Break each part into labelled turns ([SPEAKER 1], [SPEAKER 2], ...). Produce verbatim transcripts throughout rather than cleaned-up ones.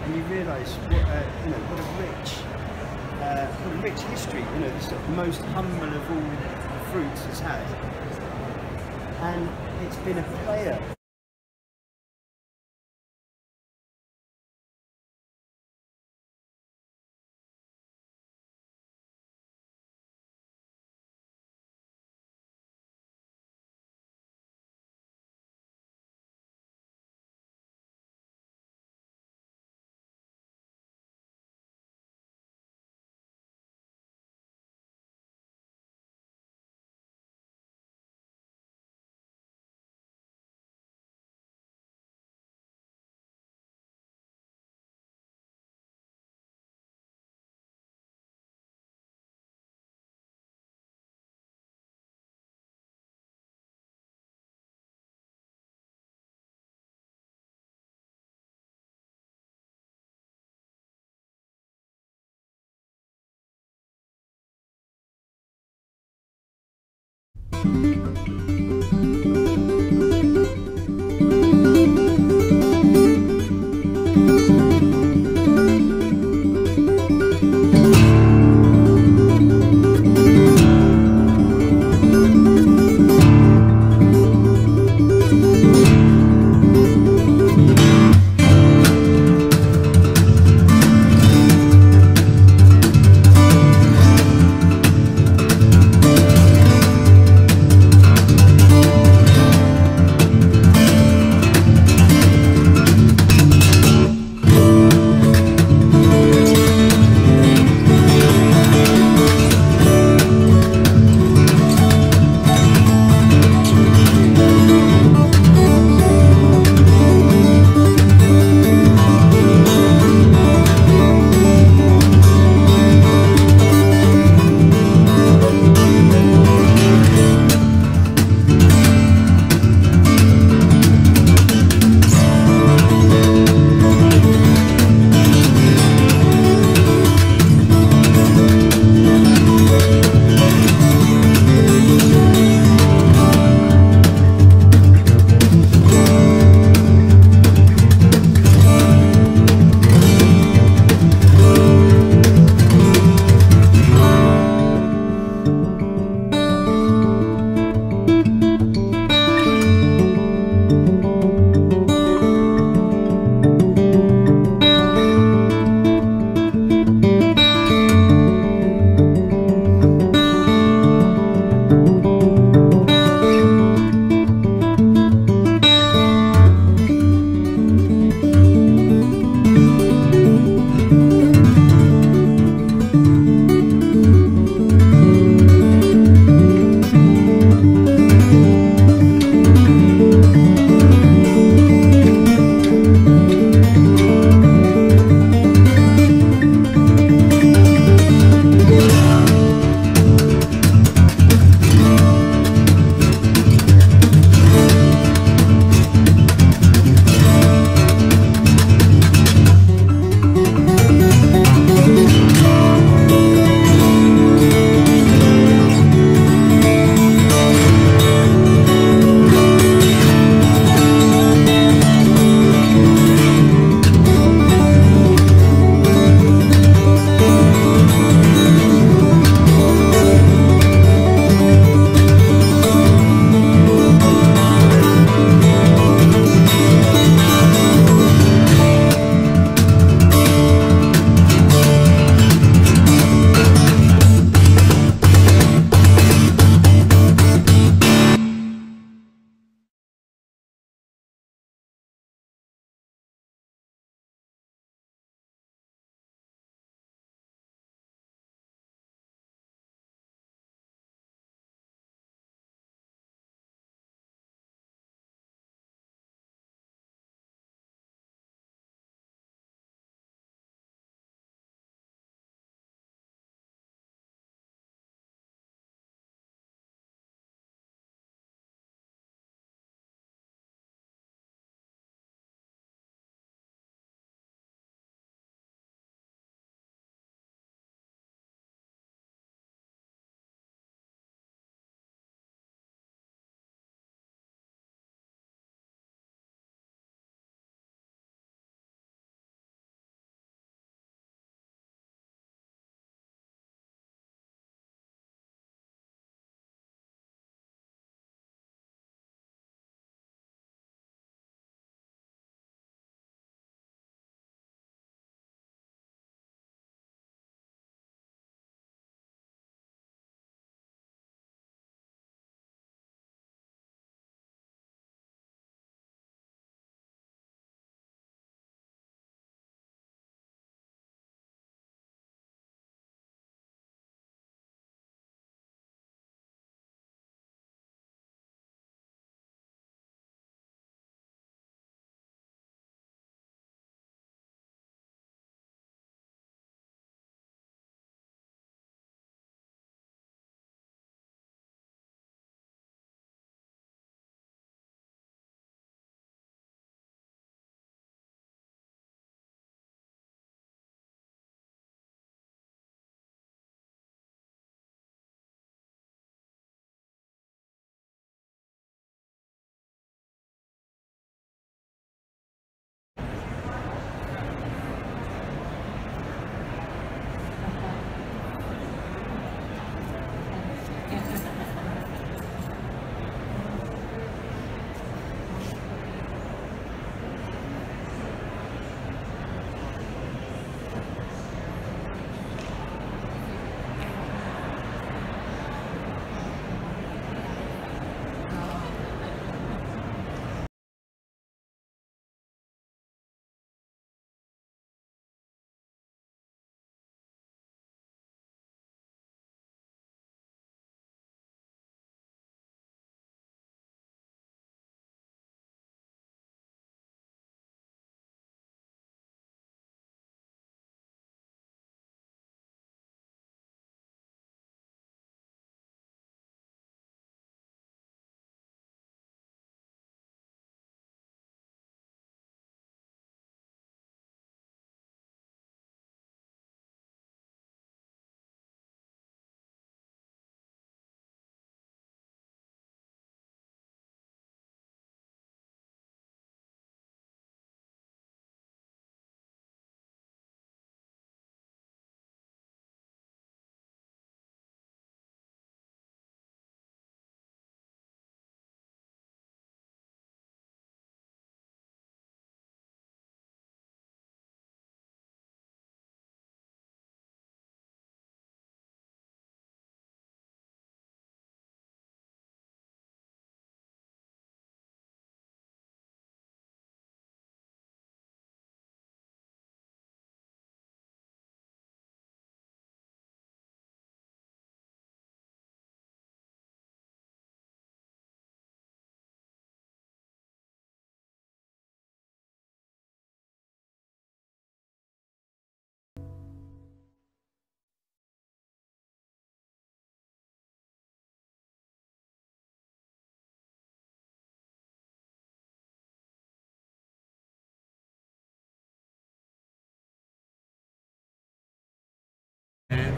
[SPEAKER 1] and you realise what uh, you know what a rich, uh, what a rich history you know the sort of most humble of all the fruits has had, and it's been a player.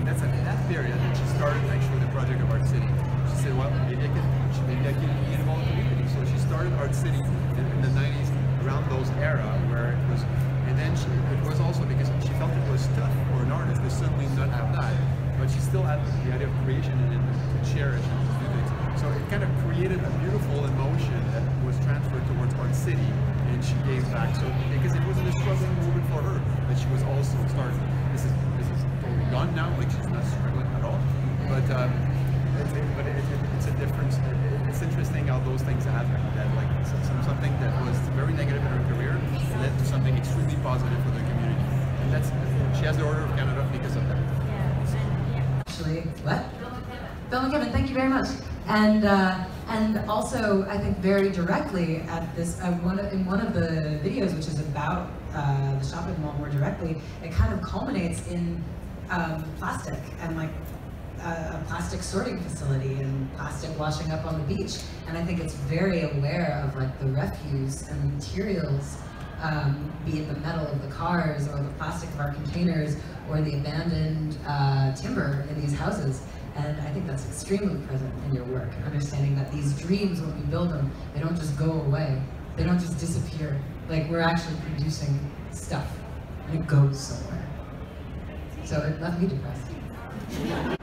[SPEAKER 2] that's in that period that she started actually the project of Art City. She said, well, maybe I can, maybe I can be involved in the community. So she started Art City in, in the nineties, around those era where it was, and then she, it was also because she felt it was tough for an artist to suddenly not have that, but she still had the idea of creation and then to cherish and to do things. So it kind of created a beautiful emotion that was transferred towards Art City, and she gave back. So because it wasn't a struggling moment for her, that she was also starting. This is this is totally gone now. Like she's not struggling at all. But um, it's, it, but it, it, it's a difference. It, it's interesting how those things happen. That like some, something that was very negative in her career led to something extremely positive for the community. And that's she has the Order of Canada because of that.
[SPEAKER 3] Actually, what? Bill and Kevin, thank you very much. And uh, and also, I think very directly at this, uh, one of, in one of the videos, which is about uh, the shopping mall more directly, it kind of culminates in um, plastic and like a, a plastic sorting facility and plastic washing up on the beach. And I think it's very aware of like the refuse and the materials, um, be it the metal of the cars or the plastic of our containers or the abandoned uh, timber in these houses. And I think that's extremely present in your work, understanding that these dreams, when we build them, they don't just go away. They don't just disappear. Like, we're actually producing stuff, and it goes somewhere. So it left me depressed.